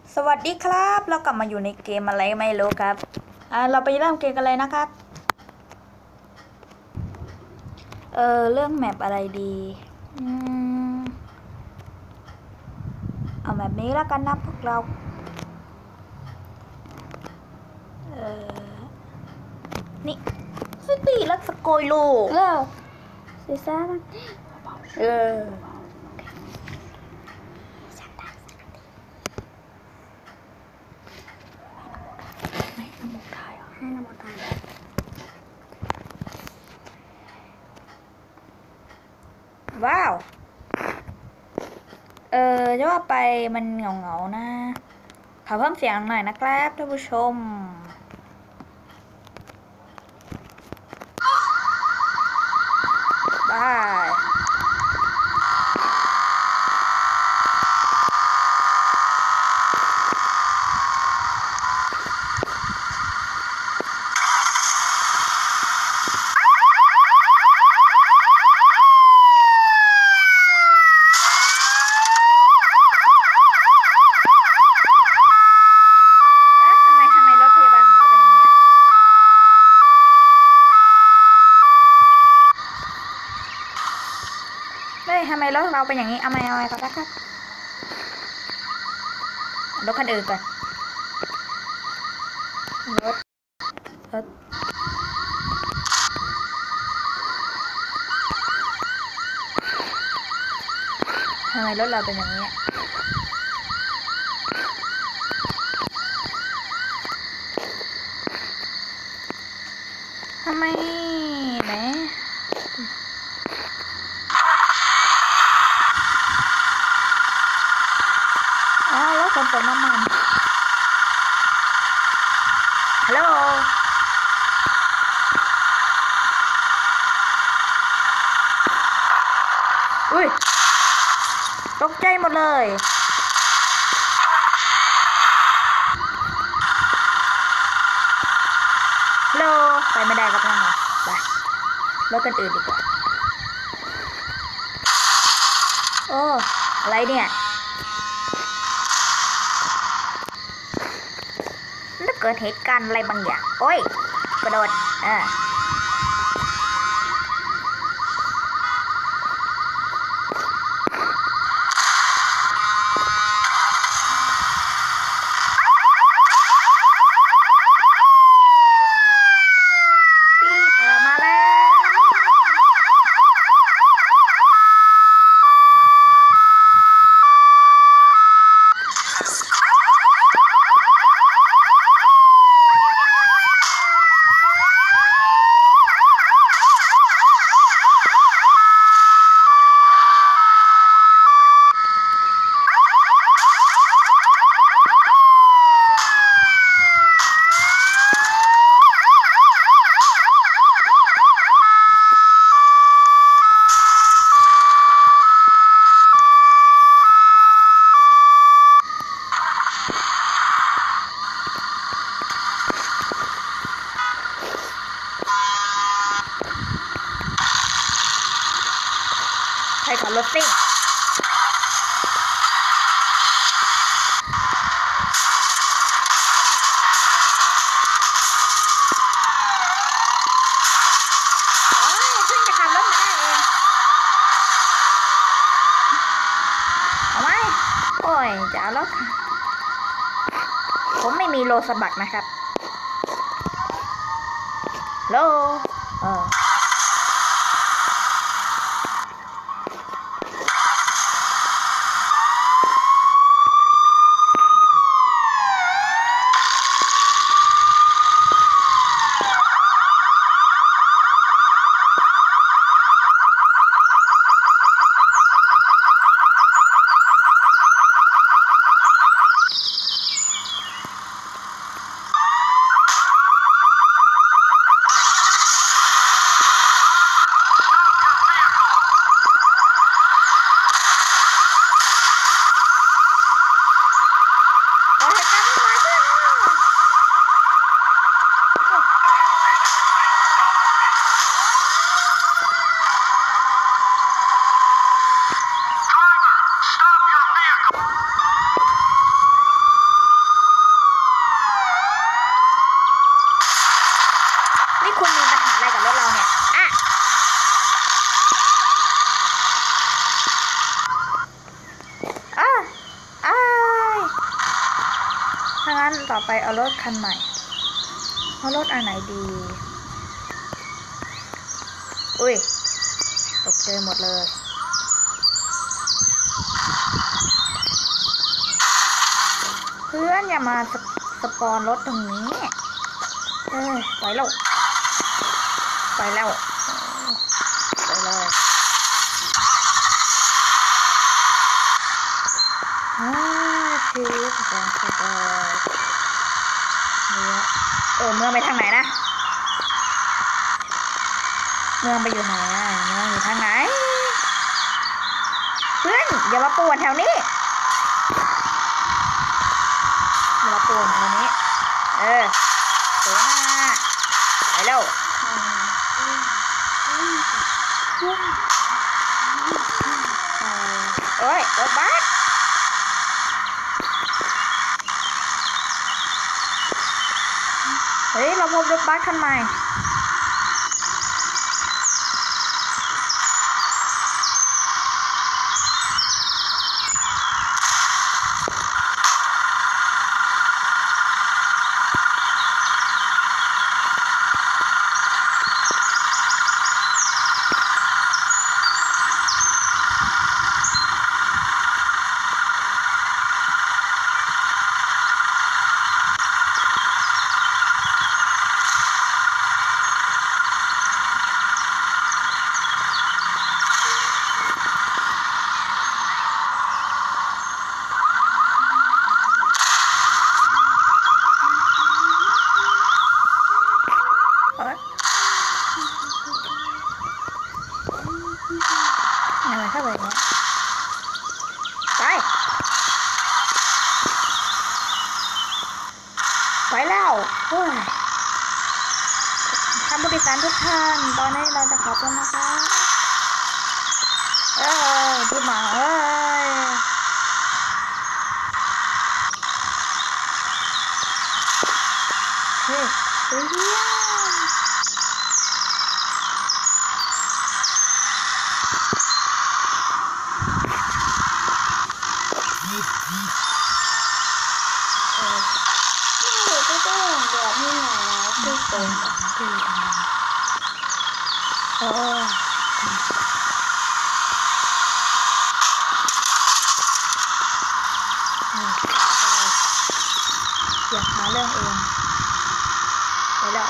สวัสดีครับเรากลับมาอยู่ในเกมอะไรไม่รู้ครับเราไปเริ่มเกมกันเลยนะครับเรื่องแมปอะไรดีเอาแมปนี้แล้วกันนะพวกเรานี่ซิตี้ลักสโกยโลซีซ่าให้น้ำมันตายให้น้ำมันตายว้าวจะว่าไปมันเหงาๆนะขอเพิ่มเสียงหน่อยนะครับท่านผู้ชมบายทำไมรถเราเป็นอย่างนี้เอาไม่ก็ได้ครับรถคันอื่นก่อนรถทำไมรถเราเป็นอย่างนี้ทำไมไหนรถขนส่งน้ำมันฮัลโหลอุ้ยตกใจหมดเลยฮัลโหลไปไม่ได้ครับน้องไปรถกันอื่นดีกว่าโอ้อะไรเนี่ยถ้าเกิดเหตุการณ์อะไรบางอย่างโอ้ยกระโดดมาแล้วใครขับรถซิ่งเพิ่งจะขับรถมาได้เองเอาไหมโอ้ยจะเอารถผมไม่มีโลสบักนะครับโลถ้างั้นต่อไปเอารถคันใหม่เอารถอันไหนดีอุ้ยตกใจหมดเลยเพื่อนอย่ามาสปอนรถตรงนี้ไปแล้วไปเลยชีวิตของเราเมืองไปทางไหนนะเมืองไปอยู่ไหนเมืองอยู่ทางไหนเพื่อนอย่ามาป่วนแถวนี้อย่ามาป่วนแถวนี้ตัวหน้าไปแล้วโอ้ยรถบัสเฮ้ยเราพบรถบัสคันใหม่เข้าไปเนี่ยไปแล้วท่านผู้โดยสารทุกท่านตอนนี้เราจะขอบคุณนะคะพูดมาเฮ้ยอยากหาเรื่องเองไปแล้ว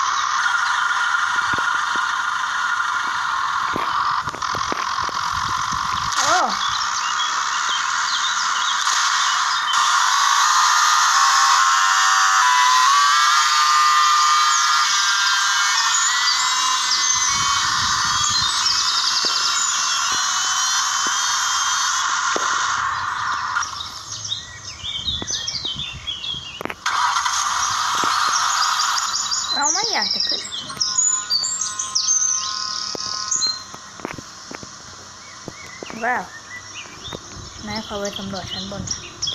เราไม่อยากจะขึ้นว้าวนายขอไปสำรวจชั้นบน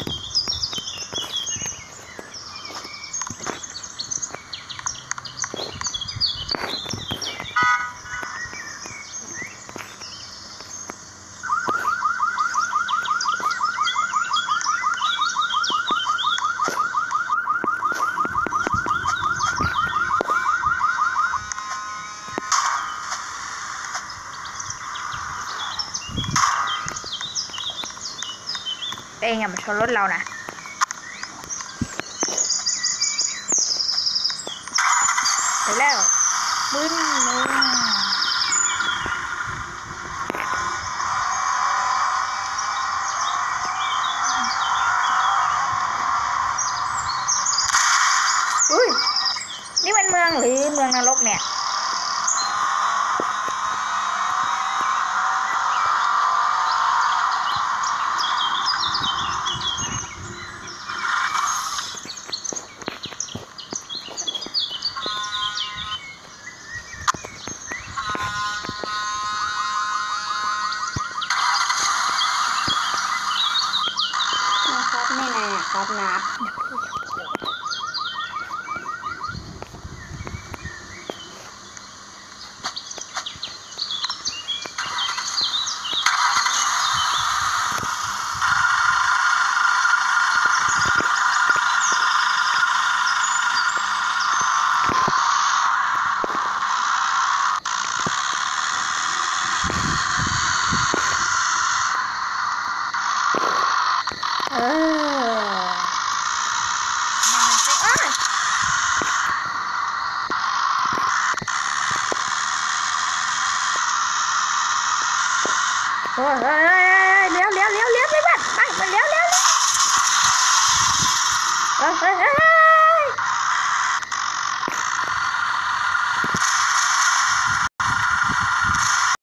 เองอย่ามาชนรถเรานะไปแล้วบึ้นอุ้ยนี่เป็นเมืองหรือเมืองนรกเนี่ยครับนับโอ้ยเฮ้ยเลี้ยวไปบ้านไปเลี้ยวเฮ้ย